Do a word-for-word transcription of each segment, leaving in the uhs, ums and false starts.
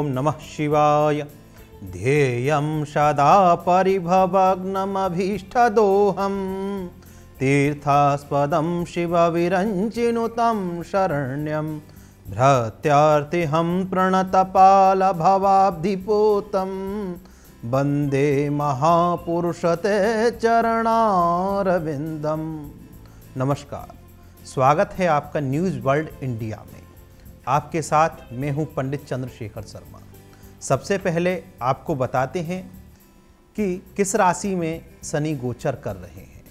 ओम नमः शिवाय। ध्येयं सदा परिभवग्नमभीष्टदोहं तीर्थास्पदं शिवविरञ्चिनुतं शरण्यं भृत्यार्तिहं प्रणतपालभवाब्धिपूतं वन्दे महापुरुषते चरणारविंदम। नमस्कार, स्वागत है आपका न्यूज़ वर्ल्ड इंडिया में। आपके साथ मैं हूं पंडित चंद्रशेखर शर्मा। सबसे पहले आपको बताते हैं कि किस राशि में शनि गोचर कर रहे हैं।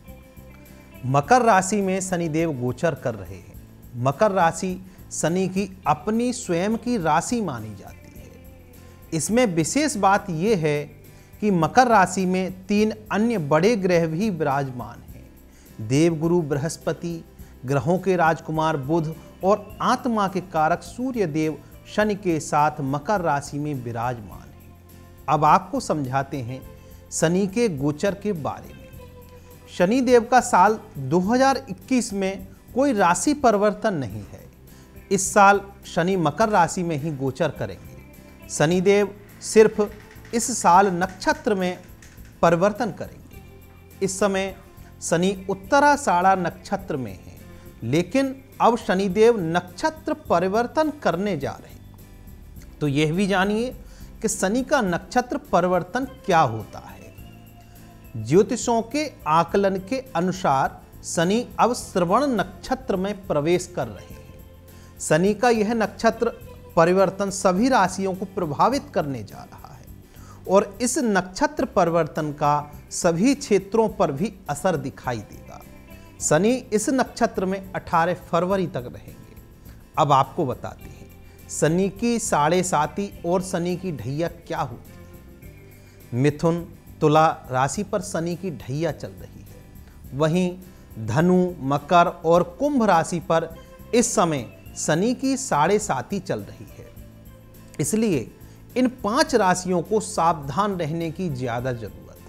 मकर राशि में शनिदेव गोचर कर रहे हैं। मकर राशि शनि की अपनी स्वयं की राशि मानी जाती है। इसमें विशेष बात यह है कि मकर राशि में तीन अन्य बड़े ग्रह भी विराजमान हैं। देवगुरु बृहस्पति, ग्रहों के राजकुमार बुध और आत्मा के कारक सूर्य देव शनि के साथ मकर राशि में विराजमान हैं। अब आपको समझाते हैं शनि के गोचर के बारे में। शनि देव का साल दो हज़ार इक्कीस में कोई राशि परिवर्तन नहीं है। इस साल शनि मकर राशि में ही गोचर करेंगे। शनि देव सिर्फ इस साल नक्षत्र में परिवर्तन करेंगे। इस समय शनि उत्तराषाढ़ा नक्षत्र में है, लेकिन अब शनिदेव नक्षत्र परिवर्तन करने जा रहे हैं। तो यह भी जानिए कि शनि का नक्षत्र परिवर्तन क्या होता है। ज्योतिषों के आकलन के अनुसार शनि अब श्रवण नक्षत्र में प्रवेश कर रहे हैं। शनि का यह नक्षत्र परिवर्तन सभी राशियों को प्रभावित करने जा रहा है और इस नक्षत्र परिवर्तन का सभी क्षेत्रों पर भी असर दिखाई देगा। शनि इस नक्षत्र में अठारह फरवरी तक रहेंगे। अब आपको बताते हैं शनि की साढ़े साती और शनि की ढैया क्या होती है। मिथुन, तुला राशि पर शनि की ढैया चल रही है। वहीं धनु, मकर और कुंभ राशि पर इस समय शनि की साढ़े साती चल रही है। इसलिए इन पांच राशियों को सावधान रहने की ज्यादा जरूरत है।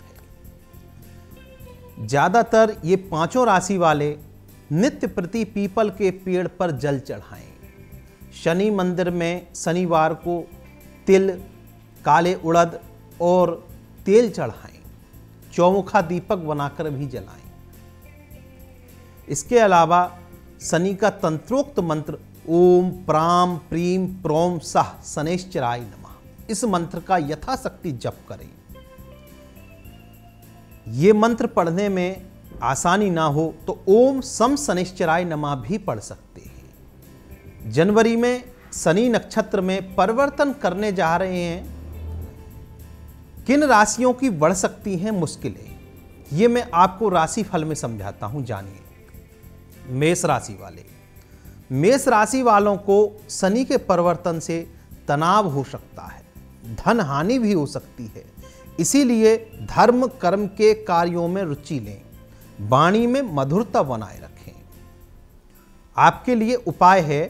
ज्यादातर ये पांचों राशि वाले नित्य प्रति पीपल के पेड़ पर जल चढ़ाएं। शनि मंदिर में शनिवार को तिल, काले उड़द और तेल चढ़ाएं। चौमुखा दीपक बनाकर भी जलाएं। इसके अलावा शनि का तंत्रोक्त मंत्र ओम प्राम प्रीम प्रोम सह शनैश्चराय नमः, इस मंत्र का यथाशक्ति जप करें। ये मंत्र पढ़ने में आसानी ना हो तो ओम सम शनैश्चराय नमः भी पढ़ सकते हैं। जनवरी में शनि नक्षत्र में परिवर्तन करने जा रहे हैं। किन राशियों की बढ़ सकती हैं मुश्किलें, ये मैं आपको राशि फल में समझाता हूं, जानिए। मेष राशि वाले मेष राशि वालों को शनि के परिवर्तन से तनाव हो सकता है, धन हानि भी हो सकती है। इसीलिए धर्म कर्म के कार्यों में रुचि लें, वाणी में मधुरता बनाए रखें। आपके लिए उपाय है,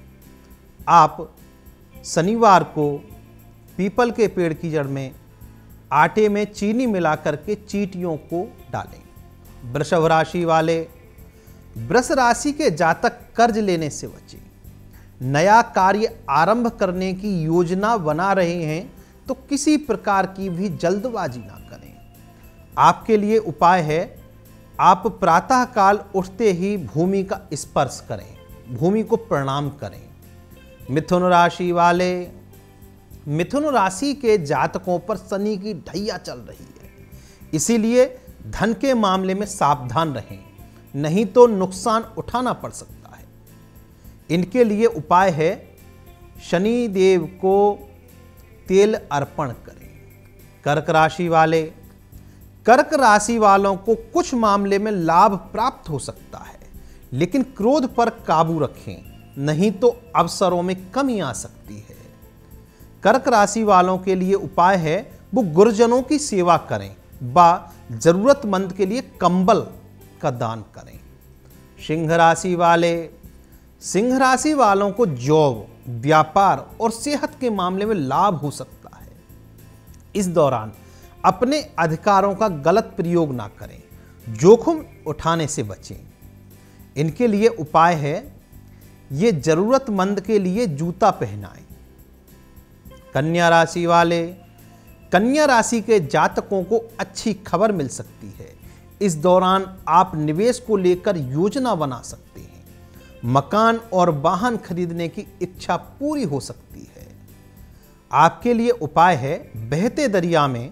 आप शनिवार को पीपल के पेड़ की जड़ में आटे में चीनी मिलाकर के चींटियों को डालें। वृषभ राशि वाले वृष राशि के जातक कर्ज लेने से बचें। नया कार्य आरंभ करने की योजना बना रहे हैं तो किसी प्रकार की भी जल्दबाजी ना करें। आपके लिए उपाय है, आप प्रातःकाल उठते ही भूमि का स्पर्श करें, भूमि को प्रणाम करें। मिथुन राशि वाले मिथुन राशि के जातकों पर शनि की ढैया चल रही है। इसीलिए धन के मामले में सावधान रहें, नहीं तो नुकसान उठाना पड़ सकता है। इनके लिए उपाय है, शनि देव को तेल अर्पण करें। कर्क राशि वाले कर्क राशि वालों को कुछ मामले में लाभ प्राप्त हो सकता है, लेकिन क्रोध पर काबू रखें, नहीं तो अवसरों में कमी आ सकती है। कर्क राशि वालों के लिए उपाय है, वो गुरुजनों की सेवा करें व जरूरतमंद के लिए कंबल का दान करें। सिंह राशि वाले सिंह राशि वालों को जॉब, व्यापार और सेहत के मामले में लाभ हो सकता है। इस दौरान अपने अधिकारों का गलत प्रयोग ना करें, जोखिम उठाने से बचें। इनके लिए उपाय है, ये जरूरतमंद के लिए जूता पहनाएं। कन्या राशि वाले, कन्या राशि के जातकों को अच्छी खबर मिल सकती है। इस दौरान आप निवेश को लेकर योजना बना सकते हैं। मकान और वाहन खरीदने की इच्छा पूरी हो सकती है। आपके लिए उपाय है, बहते दरिया में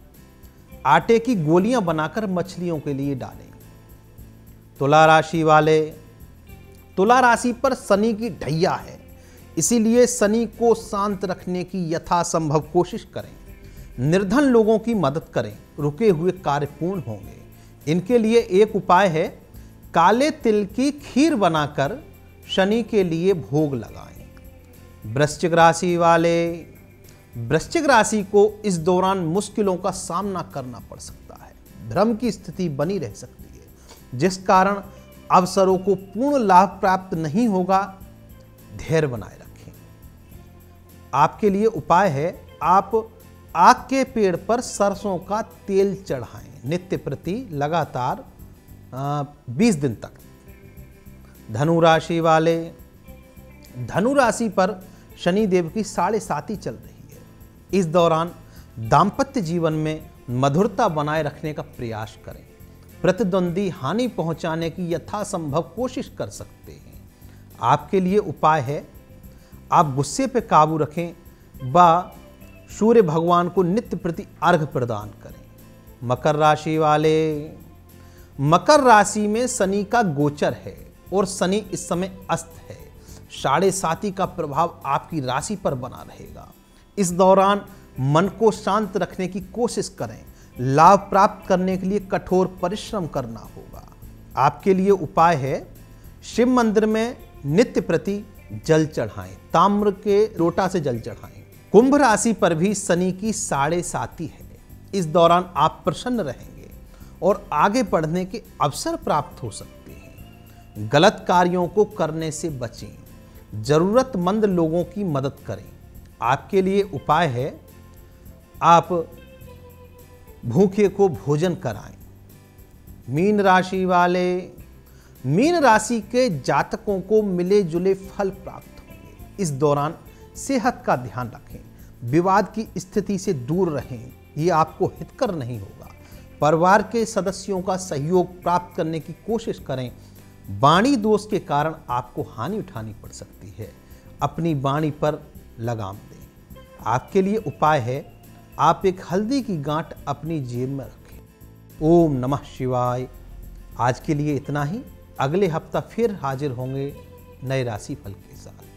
आटे की गोलियां बनाकर मछलियों के लिए डालें। तुला राशि वाले, तुला राशि पर शनि की ढैया है, इसीलिए शनि को शांत रखने की यथासंभव कोशिश करें। निर्धन लोगों की मदद करें, रुके हुए कार्य पूर्ण होंगे। इनके लिए एक उपाय है, काले तिल की खीर बनाकर शनि के लिए भोग लगाएं। वृश्चिक राशि वाले, वृश्चिक राशि को इस दौरान मुश्किलों का सामना करना पड़ सकता है। भ्रम की स्थिति बनी रह सकती है, जिस कारण अवसरों को पूर्ण लाभ प्राप्त नहीं होगा। धैर्य बनाए रखें। आपके लिए उपाय है, आप आग के पेड़ पर सरसों का तेल चढ़ाएं नित्य प्रति लगातार बीस दिन तक। धनु राशि वाले, धनु राशि पर शनि देव की साढ़े साती चल रही है। इस दौरान दाम्पत्य जीवन में मधुरता बनाए रखने का प्रयास करें। प्रतिद्वंदी हानि पहुंचाने की यथासंभव कोशिश कर सकते हैं। आपके लिए उपाय है, आप गुस्से पर काबू रखें व सूर्य भगवान को नित्य प्रति अर्घ प्रदान करें। मकर राशि वाले, मकर राशि में शनि का गोचर है और शनि इस समय अस्त है। साढ़े साती का प्रभाव आपकी राशि पर बना रहेगा। इस दौरान मन को शांत रखने की कोशिश करें। लाभ प्राप्त करने के लिए कठोर परिश्रम करना होगा। आपके लिए उपाय है, शिव मंदिर में नित्य प्रति जल चढ़ाएं, ताम्र के लोटा से जल चढ़ाएं। कुंभ राशि पर भी शनि की साढ़े साती है। इस दौरान आप प्रसन्न रहेंगे और आगे बढ़ने के अवसर प्राप्त हो सकते हैं। गलत कार्यों को करने से बचें। जरूरतमंद लोगों की मदद करें। आपके लिए उपाय है, आप भूखे को भोजन कराएं। मीन राशि वाले, मीन राशि के जातकों को मिले जुले फल प्राप्त होंगे। इस दौरान सेहत का ध्यान रखें। विवाद की स्थिति से दूर रहें, ये आपको हितकर नहीं होगा। परिवार के सदस्यों का सहयोग प्राप्त करने की कोशिश करें। वाणी दोष के कारण आपको हानि उठानी पड़ सकती है। अपनी वाणी पर लगाम दें। आपके लिए उपाय है, आप एक हल्दी की गांठ अपनी जेब में रखें। ओम नमः शिवाय। आज के लिए इतना ही। अगले हफ्ता फिर हाजिर होंगे नए राशि फल के साथ।